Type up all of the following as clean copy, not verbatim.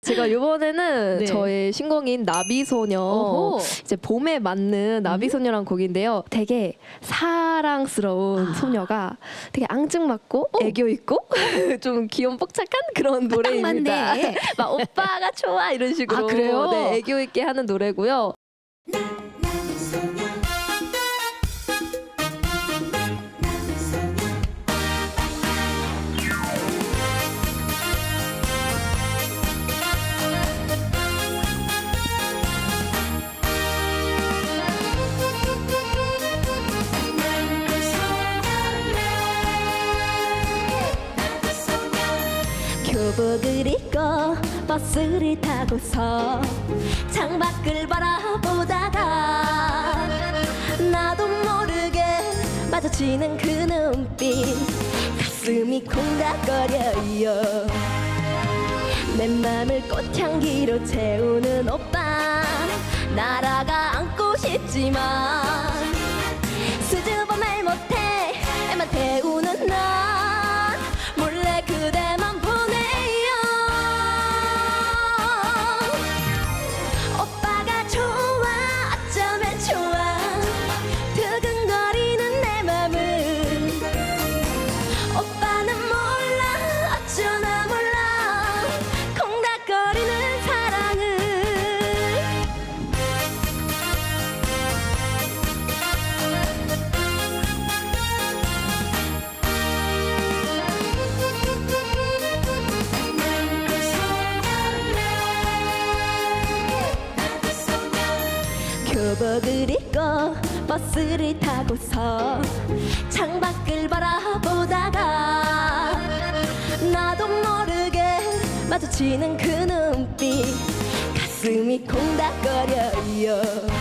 제가 이번에는 네. 저의 신곡인 나비소녀, 어허. 이제 봄에 맞는 나비소녀란 곡인데요. 되게 사랑스러운 소녀가 되게 앙증맞고 애교 있고 좀 귀여운 뻑착한 그런 노래입니다. 맞네. 막 오빠가 좋아 이런 식으로 아, 그래요? 네, 애교 있게 하는 노래고요. 교복을 입고 버스를 타고서 창밖을 바라보다가 나도 모르게 마주치는 그 눈빛 가슴이 콩닥거려요. 내 맘을 꽃향기로 채우는 오빠 날아가 안고 싶지만 수줍어 말 못해 애만 태우는 난 몰래 그대만 보내요. 오빠가 좋아 어쩌면 좋아 두근거리는 내 맘은 오빠는 몰라 어쩌나 몰라 콩닥거리는 사랑을. 교복을 입고 버스를 타고서 창밖을 바라보다가 나도 모르게 마주치는 그 눈빛 가슴이 콩닥거려요.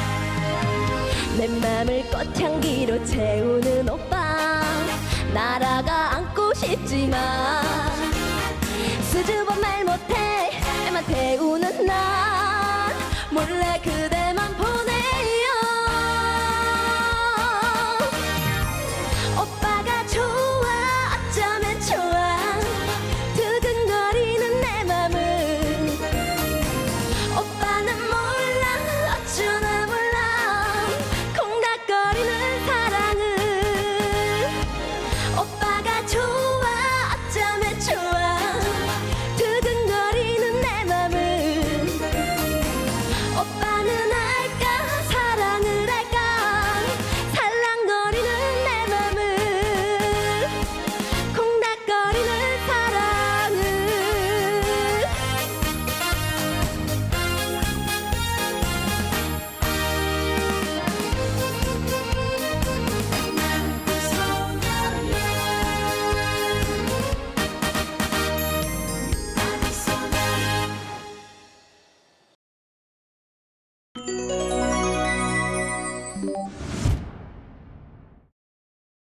내 맘을 꽃향기로 채우는 오빠 날아가 안고 싶지만 수줍어 말 못해 애만 태우는 난 몰래 그대만